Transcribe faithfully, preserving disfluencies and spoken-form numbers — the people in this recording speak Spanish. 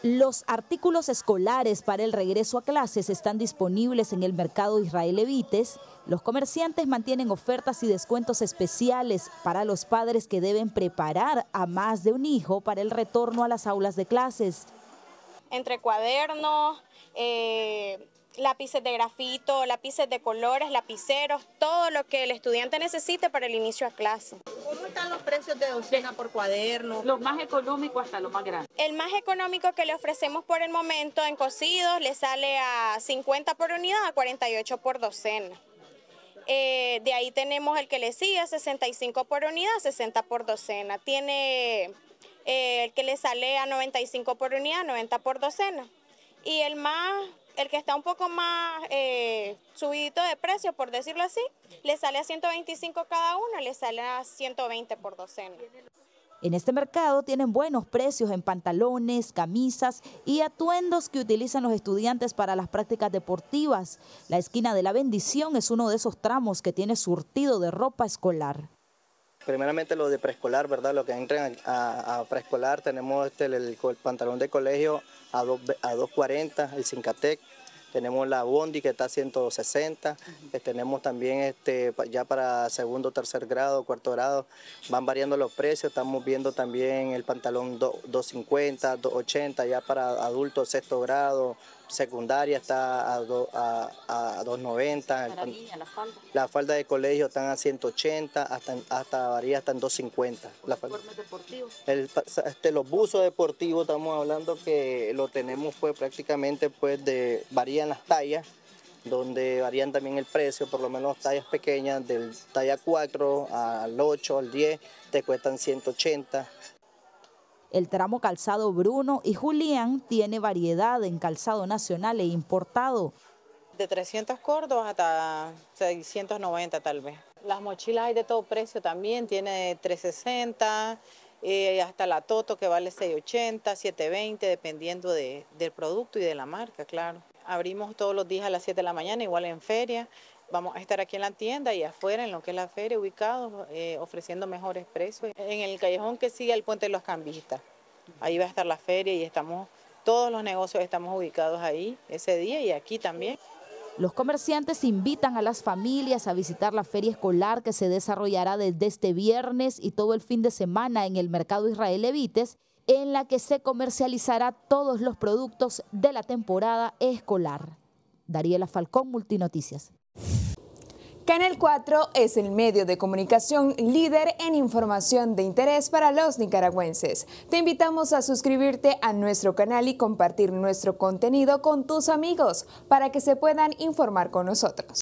Los artículos escolares para el regreso a clases están disponibles en el mercado Israel Levites. Los comerciantes mantienen ofertas y descuentos especiales para los padres que deben preparar a más de un hijo para el retorno a las aulas de clases. Entre cuadernos, eh, lápices de grafito, lápices de colores, lapiceros, todo lo que el estudiante necesite para el inicio a clase. ¿Cómo están los precios de docena por cuaderno? Los más económicos hasta los más grandes. El más económico que le ofrecemos por el momento en cosidos le sale a cincuenta por unidad, a cuarenta y ocho por docena. Eh, de ahí tenemos el que le sigue, sesenta y cinco por unidad, sesenta por docena. Tiene eh, el que le sale a noventa y cinco por unidad, noventa por docena. Y el más, el que está un poco más eh, subidito de precio, por decirlo así, le sale a ciento veinticinco cada uno, le sale a ciento veinte por docena. En este mercado tienen buenos precios en pantalones, camisas y atuendos que utilizan los estudiantes para las prácticas deportivas. La esquina de la Bendición es uno de esos tramos que tiene surtido de ropa escolar. Primeramente lo de preescolar, ¿verdad? Lo que entran a, a preescolar, tenemos este, el, el, el pantalón de colegio a dos cuarenta, el Cincatec. Tenemos la Bondi que está a ciento sesenta, uh-huh. Tenemos también este, ya para segundo, tercer grado, cuarto grado, van variando los precios. Estamos viendo también el pantalón dos cincuenta, dos ochenta, ya para adultos sexto grado, secundaria está a, do, a, a dos noventa. Para niña, la falda. La falda de colegio están a ciento ochenta, hasta, hasta varía hasta en dos cincuenta. ¿Los uniformes deportivos? El, este, los buzos deportivos, estamos hablando que lo tenemos pues prácticamente pues de, varían las tallas, donde varían también el precio, por lo menos tallas pequeñas, del talla cuatro al ocho, al diez, te cuestan ciento ochenta. El tramo calzado Bruno y Julián tiene variedad en calzado nacional e importado. De trescientos cordos hasta seiscientos noventa tal vez. Las mochilas hay de todo precio también, tiene trescientos sesenta, eh, hasta la Toto que vale seiscientos ochenta, setecientos veinte, dependiendo de, del producto y de la marca, claro. Abrimos todos los días a las siete de la mañana, igual en feria. Vamos a estar aquí en la tienda y afuera, en lo que es la feria, ubicados, eh, ofreciendo mejores precios. En el callejón que sigue el Puente de los Cambistas. Ahí va a estar la feria y estamos, todos los negocios estamos ubicados ahí ese día y aquí también. Los comerciantes invitan a las familias a visitar la feria escolar que se desarrollará desde este viernes y todo el fin de semana en el mercado Israel Levites, en la que se comercializará todos los productos de la temporada escolar. Dariela Falcón, Multinoticias. Canal cuatro es el medio de comunicación líder en información de interés para los nicaragüenses. Te invitamos a suscribirte a nuestro canal y compartir nuestro contenido con tus amigos para que se puedan informar con nosotros.